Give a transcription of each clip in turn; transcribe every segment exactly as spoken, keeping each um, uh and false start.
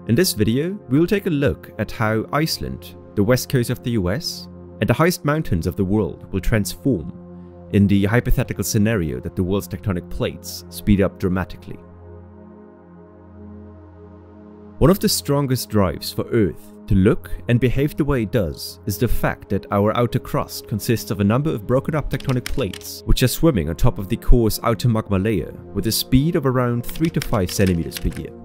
In this video, we will take a look at how Iceland, the west coast of the U S, and the highest mountains of the world will transform in the hypothetical scenario that the world's tectonic plates speed up dramatically. One of the strongest drives for Earth to look and behave the way it does is the fact that our outer crust consists of a number of broken up tectonic plates which are swimming on top of the core's outer magma layer with a speed of around three to five centimeters per year.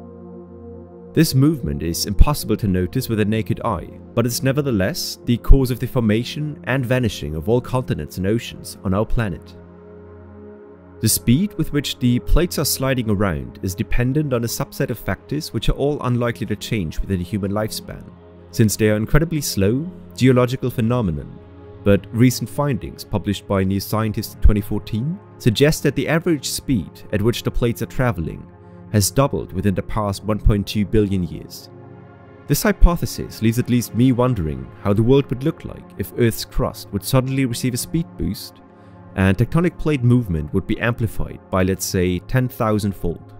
This movement is impossible to notice with the naked eye, but is nevertheless the cause of the formation and vanishing of all continents and oceans on our planet. The speed with which the plates are sliding around is dependent on a subset of factors which are all unlikely to change within a human lifespan, since they are incredibly slow, geological phenomenon, but recent findings published by New Scientist in twenty fourteen suggest that the average speed at which the plates are traveling has doubled within the past one point two billion years. This hypothesis leaves at least me wondering how the world would look like if Earth's crust would suddenly receive a speed boost and tectonic plate movement would be amplified by, let's say, ten thousand fold.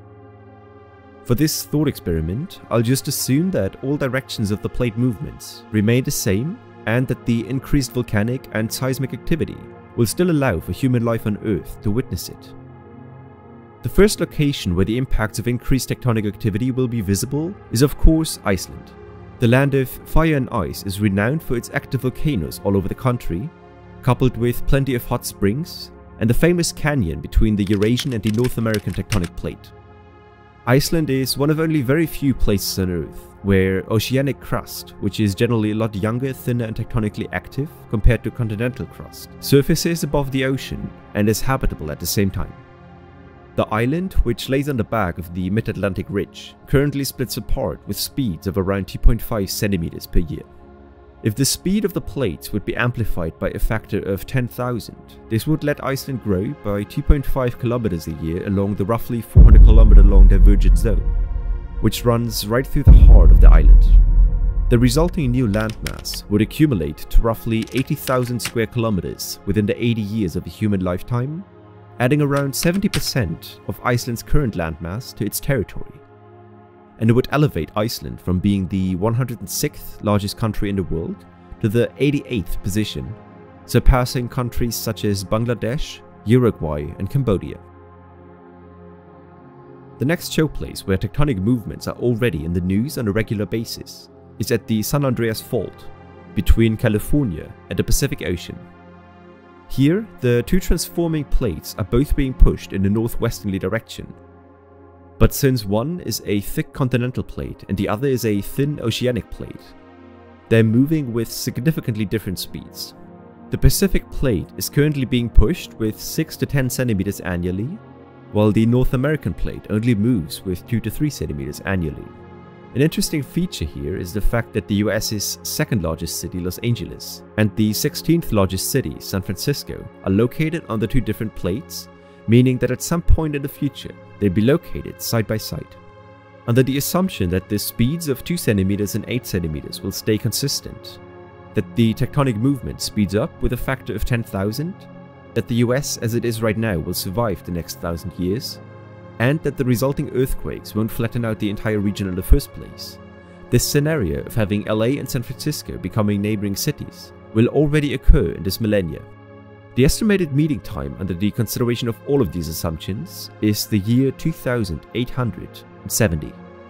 For this thought experiment, I'll just assume that all directions of the plate movements remain the same and that the increased volcanic and seismic activity will still allow for human life on Earth to witness it. The first location where the impacts of increased tectonic activity will be visible is of course Iceland. The land of fire and ice is renowned for its active volcanoes all over the country, coupled with plenty of hot springs and the famous canyon between the Eurasian and the North American tectonic plate. Iceland is one of only very few places on Earth where oceanic crust, which is generally a lot younger, thinner and tectonically active compared to continental crust, surfaces above the ocean and is habitable at the same time. The island, which lays on the back of the mid-Atlantic ridge, currently splits apart with speeds of around two point five centimeters per year. If the speed of the plates would be amplified by a factor of ten thousand, this would let Iceland grow by two point five kilometers a year along the roughly four hundred kilometer long divergent zone, which runs right through the heart of the island. The resulting new landmass would accumulate to roughly eighty thousand square kilometers within the eighty years of a human lifetime, adding around seventy percent of Iceland's current landmass to its territory. And it would elevate Iceland from being the one hundred sixth largest country in the world to the eighty-eighth position, surpassing countries such as Bangladesh, Uruguay and Cambodia. The next showplace where tectonic movements are already in the news on a regular basis is at the San Andreas Fault between California and the Pacific Ocean. Here, the two transforming plates are both being pushed in a northwesterly direction. But since one is a thick continental plate and the other is a thin oceanic plate, they're moving with significantly different speeds. The Pacific plate is currently being pushed with six to ten centimeters annually, while the North American plate only moves with two to three centimeters annually. An interesting feature here is the fact that the US's second largest city, Los Angeles, and the sixteenth largest city, San Francisco, are located on the two different plates, meaning that at some point in the future, they'd be located side by side. Under the assumption that the speeds of two centimeters and eight centimeters will stay consistent, that the tectonic movement speeds up with a factor of ten thousand, that the U S as it is right now will survive the next thousand years, and that the resulting earthquakes won't flatten out the entire region in the first place, this scenario of having L A and San Francisco becoming neighboring cities will already occur in this millennia. The estimated meeting time under the consideration of all of these assumptions is the year two thousand eight hundred seventy.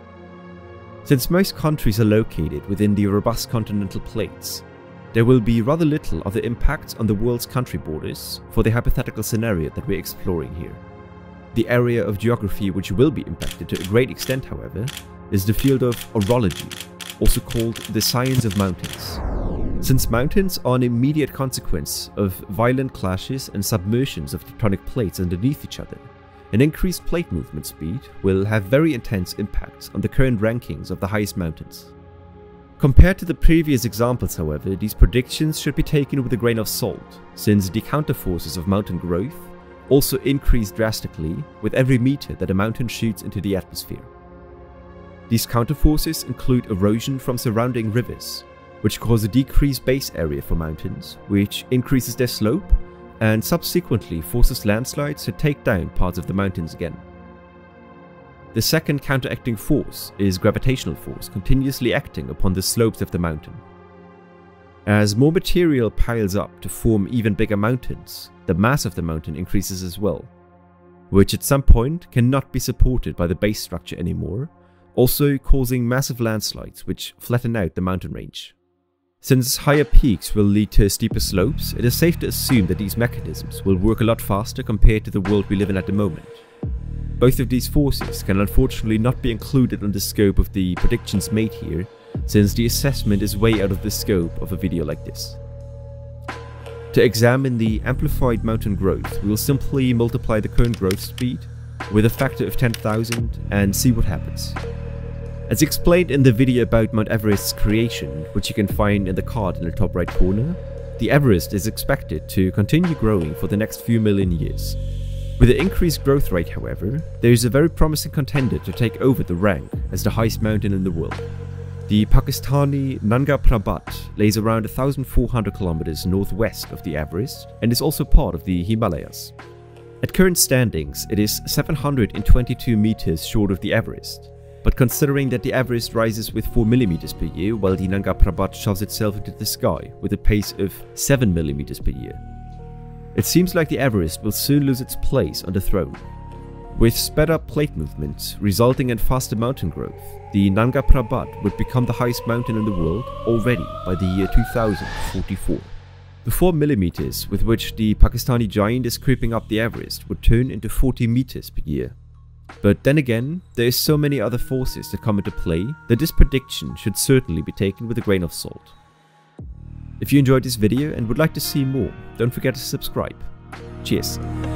Since most countries are located within the robust continental plates, there will be rather little of the impact on the world's country borders for the hypothetical scenario that we're exploring here. The area of geography which will be impacted to a great extent, however, is the field of orology, also called the science of mountains. Since mountains are an immediate consequence of violent clashes and submersions of tectonic plates underneath each other, an increased plate movement speed will have very intense impacts on the current rankings of the highest mountains. Compared to the previous examples, however, these predictions should be taken with a grain of salt, since the counterforces of mountain growth also increase drastically with every meter that a mountain shoots into the atmosphere. These counterforces include erosion from surrounding rivers, which cause a decreased base area for mountains, which increases their slope and subsequently forces landslides to take down parts of the mountains again. The second counteracting force is gravitational force continuously acting upon the slopes of the mountain. As more material piles up to form even bigger mountains, the mass of the mountain increases as well, which at some point cannot be supported by the base structure anymore, also causing massive landslides which flatten out the mountain range. Since higher peaks will lead to steeper slopes, it is safe to assume that these mechanisms will work a lot faster compared to the world we live in at the moment. Both of these forces can unfortunately not be included on the scope of the predictions made here, since the assessment is way out of the scope of a video like this. To examine the amplified mountain growth, we will simply multiply the current growth speed with a factor of ten thousand and see what happens. As explained in the video about Mount Everest's creation, which you can find in the card in the top right corner, the Everest is expected to continue growing for the next few million years. With the increased growth rate, however, there is a very promising contender to take over the rank as the highest mountain in the world. The Pakistani Nanga Parbat lays around one thousand four hundred kilometers northwest of the Everest and is also part of the Himalayas. At current standings, it is seven hundred twenty-two meters short of the Everest, but considering that the Everest rises with four millimeters per year while the Nanga Parbat shoves itself into the sky with a pace of seven millimeters per year, it seems like the Everest will soon lose its place on the throne. With sped up plate movements resulting in faster mountain growth, the Nanga Parbat would become the highest mountain in the world already by the year two thousand forty-four. The four millimeters with which the Pakistani giant is creeping up the Everest would turn into forty meters per year. But then again, there is so many other forces that come into play that this prediction should certainly be taken with a grain of salt. If you enjoyed this video and would like to see more, don't forget to subscribe. Cheers.